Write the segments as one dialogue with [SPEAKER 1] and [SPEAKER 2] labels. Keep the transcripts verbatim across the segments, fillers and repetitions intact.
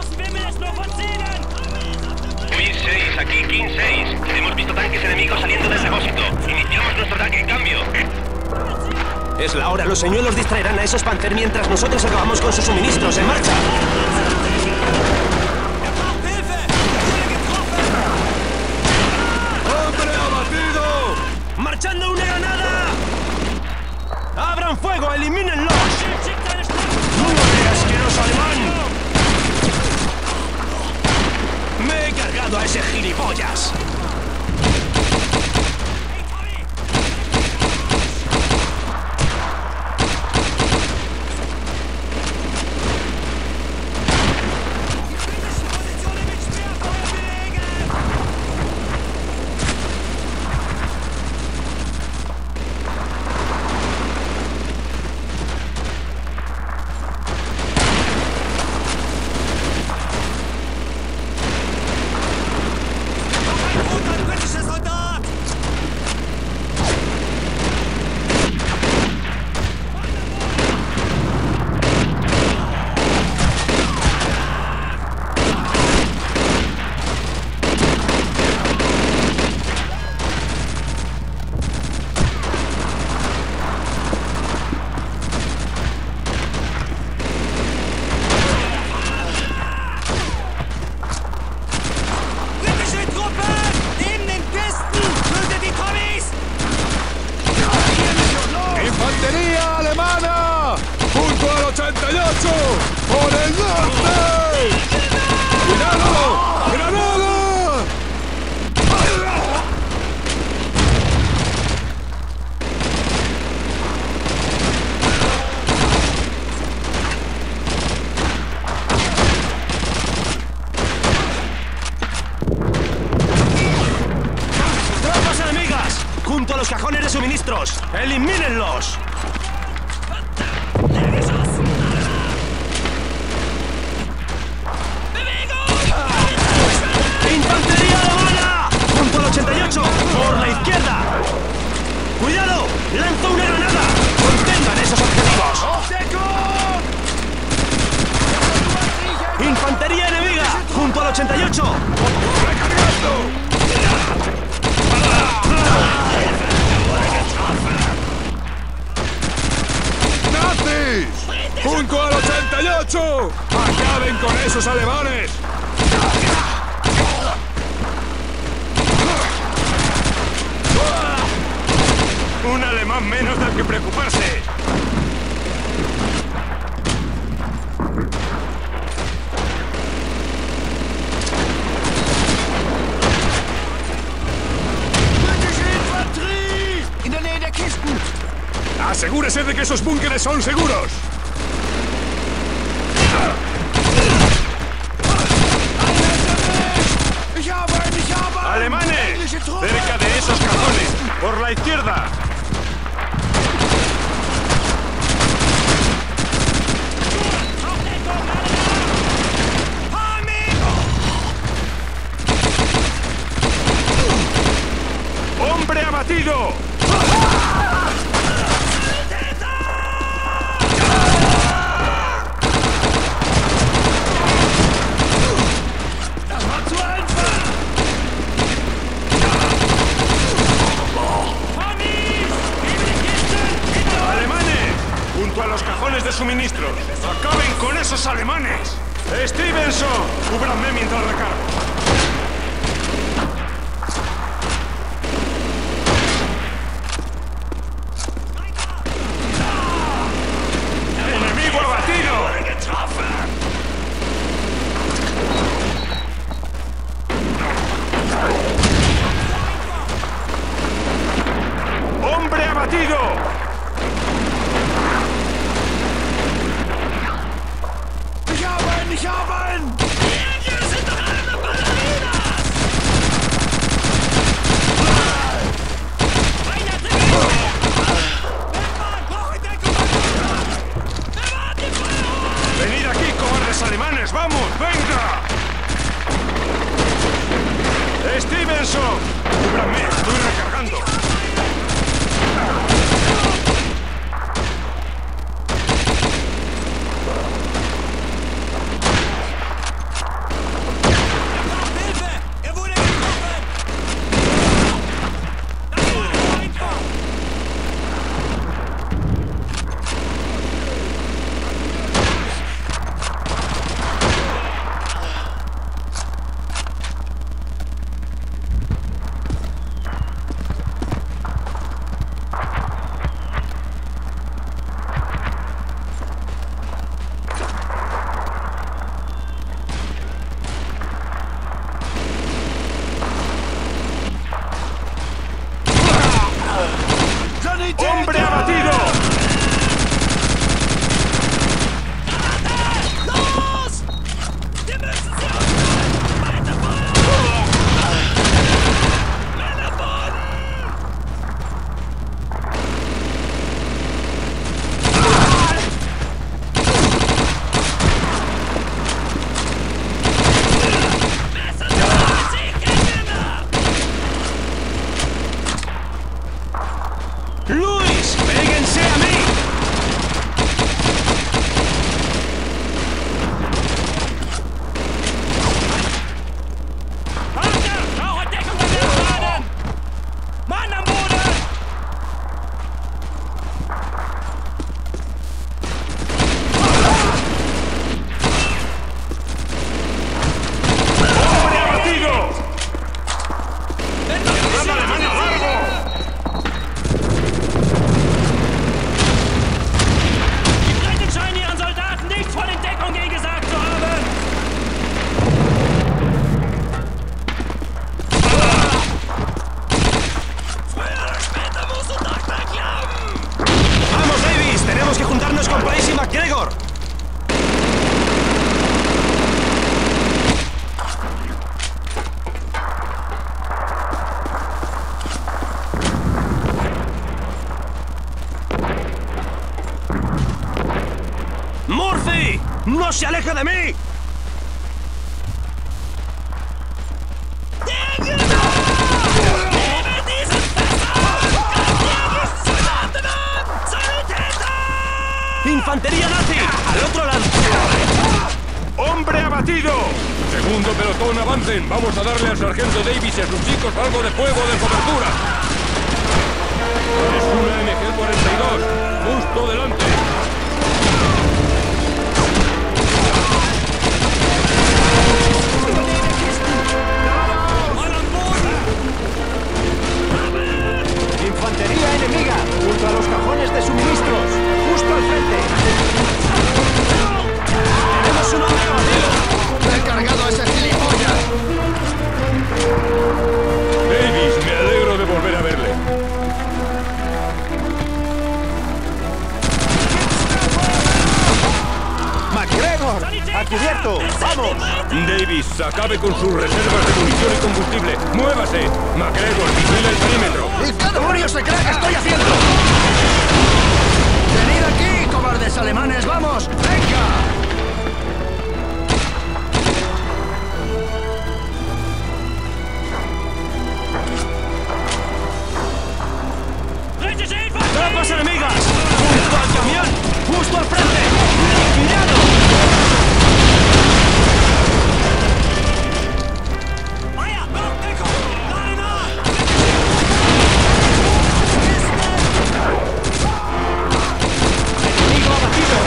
[SPEAKER 1] King seis, aquí King seis. Hemos visto tanques enemigos saliendo del depósito. Iniciamos nuestro ataque en cambio.
[SPEAKER 2] Es la hora. Los señuelos distraerán a esos Panzer mientras nosotros acabamos con sus suministros. ¡En marcha!
[SPEAKER 3] ¡Hombre abatido!
[SPEAKER 2] ¡Marchando una granada! ¡Abran fuego! ¡Elimínenlos! ¡Muere, asqueroso alemán! ¡Me he cargado a ese gilipollas!
[SPEAKER 3] ¡Por el norte! ¡Cuidado! ¡Granada!
[SPEAKER 2] ¡Tropas enemigas! ¡Junto a los cajones de suministros! ¡Elimínenlos! ¡Infantería alemana! ¡Junto al ochenta y ocho! ¡Por la izquierda! ¡Cuidado! ¡Lanzo una granada! ¡Contengan esos objetivos! ¡Infantería enemiga! ¡Junto al ochenta y ocho!
[SPEAKER 3] ¡Recargando! ¡Nazis! ¡Junto al ochenta y ocho! ¡Acaben con esos alemanes!
[SPEAKER 1] Un alemán menos del que preocuparse.
[SPEAKER 3] ¡Asegúrese de que esos búnkeres son seguros!
[SPEAKER 1] ¡Alemanes! ¡Cerca de esos cajones! ¡Por la izquierda! ¡Hombre abatido! ¡Junto a los cajones de suministros! ¡Acaben con esos alemanes! ¡Stevenson! ¡Cúbranme mientras recargo! ¡Enemigo abatido! ¡Hombre abatido! ¡Venid aquí, cobardes alemanes! ¡Vamos, venga! ¡Stevenson! ¡Cúbranme! ¡Estoy recargando!
[SPEAKER 2] se aleje de mí! ¡Infantería nazi! ¡Al otro lado!
[SPEAKER 1] ¡Hombre abatido!
[SPEAKER 3] Segundo pelotón, avancen. Vamos a darle al sargento Davis y a sus chicos algo de fuego de cobertura. Es una M G cuarenta y dos. Justo delante.
[SPEAKER 2] ¡Infantería enemiga! Junto a los cajones de suministros. ¡Justo al frente! ¡Tenemos un hombre abatido!
[SPEAKER 4] ¡He cargado a ese gilipollas!
[SPEAKER 3] Davis, me alegro de volver a verle.
[SPEAKER 2] ¡MacGregor! ¡A cubierto! ¡Vamos!
[SPEAKER 3] Davis, acabe con sus reservas de munición y combustible. ¡Muévase! MacGregor, vigila el perímetro.
[SPEAKER 4] ¿Y qué demonios se cree que estoy haciendo? ¡Venid aquí, cobardes alemanes! ¡Vamos! ¡Venga!
[SPEAKER 2] ¡Tropas enemigas! ¡Junto al camión! ¡Justo al frente! ¡Liquidado! ¡Enemigo abatido!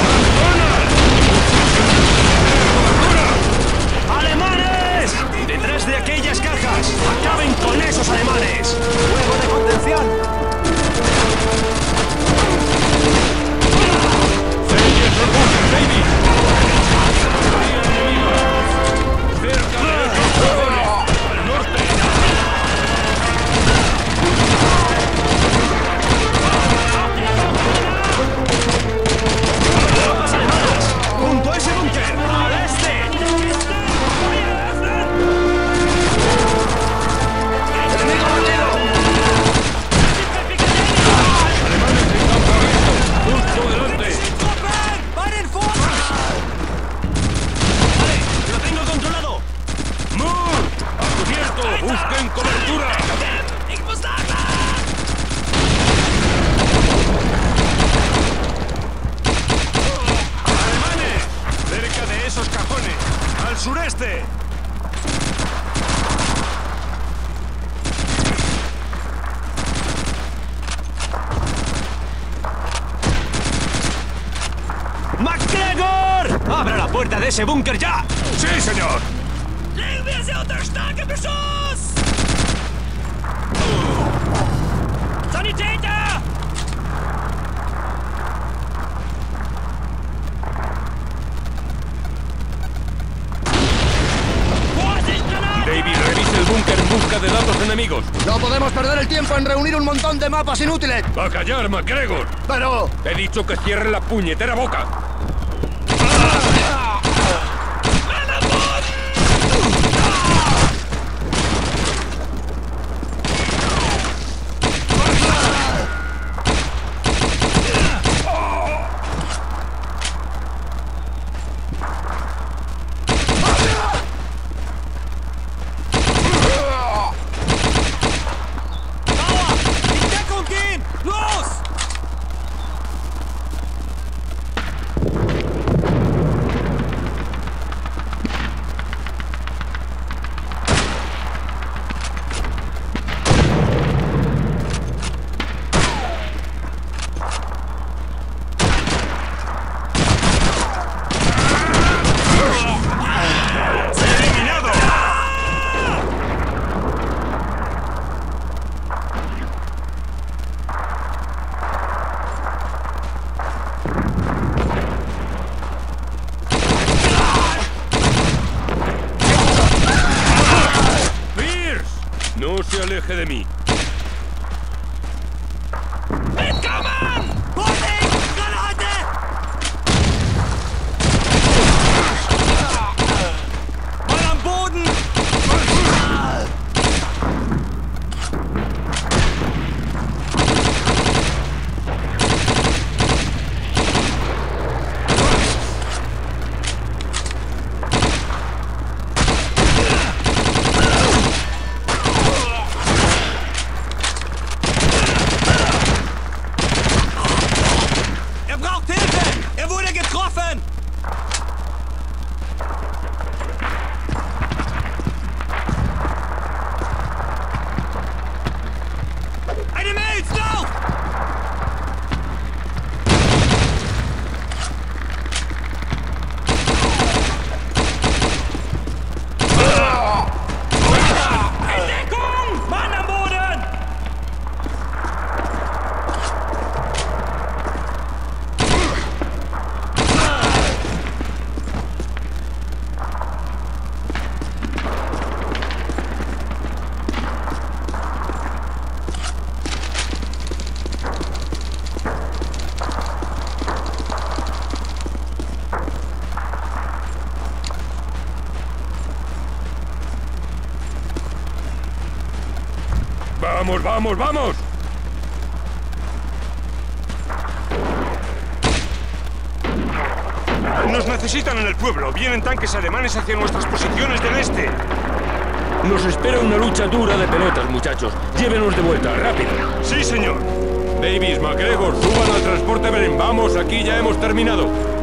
[SPEAKER 2] ¡Alemanes! ¡Detrás de aquellas cajas! ¡Acaben con esos alemanes! ¡Fuego de contención!
[SPEAKER 3] ¡Busquen cobertura!
[SPEAKER 1] ¡Alemanes! ¡Cerca de esos cajones! ¡Al sureste!
[SPEAKER 2] ¡MacGregor! ¡Abra la puerta de ese búnker ya!
[SPEAKER 1] ¡Sí, señor!
[SPEAKER 5] Legen wir sie unter starkem Beschuss! Sanitäter! Vorsicht, Granaten!
[SPEAKER 3] David, revise el búnker en busca de datos enemigos.
[SPEAKER 4] No podemos perder el tiempo en reunir un montón de mapas inútiles.
[SPEAKER 3] ¡A callar, MacGregor!
[SPEAKER 4] Pero...
[SPEAKER 3] He dicho que cierre la puñetera boca. No se aleje de mí.
[SPEAKER 5] Mitkommen! Vorsicht! Granate! Mann am Boden!
[SPEAKER 3] ¡Vamos, vamos, vamos!
[SPEAKER 1] Nos necesitan en el pueblo. Vienen tanques alemanes hacia nuestras posiciones del este.
[SPEAKER 3] Nos espera una lucha dura de pelotas, muchachos. Llévenos de vuelta, rápido.
[SPEAKER 1] Sí, señor.
[SPEAKER 3] Davis, MacGregor, suban al transporte Beren. Vamos, aquí ya hemos terminado.